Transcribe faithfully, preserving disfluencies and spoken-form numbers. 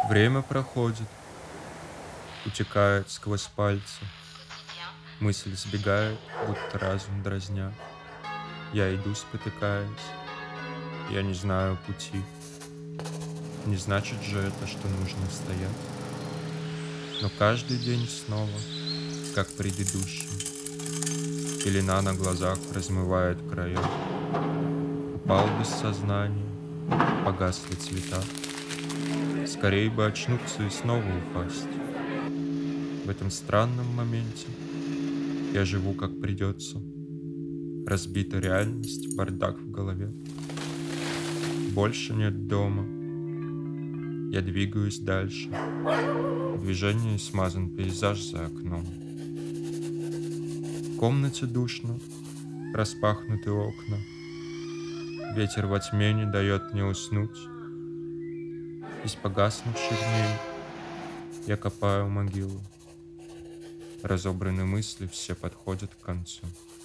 Время проходит, утекает сквозь пальцы. Мысль сбегает, будто разум дразня. Я иду, спотыкаясь, я не знаю пути. Не значит же это, что нужно стоять. Но каждый день снова, как предыдущий, пелена на глазах размывает края. Упал без сознания, погасли цвета. Скорей бы очнуться и снова упасть. В этом странном моменте я живу как придется. Разбита реальность, бардак в голове. Больше нет дома. Я двигаюсь дальше. В движении смазан пейзаж за окном. В комнате душно, распахнуты окна. Ветер во тьме не дает мне уснуть. Из погаснувших дней я копаю могилу. Разобраны мысли все подходят к концу.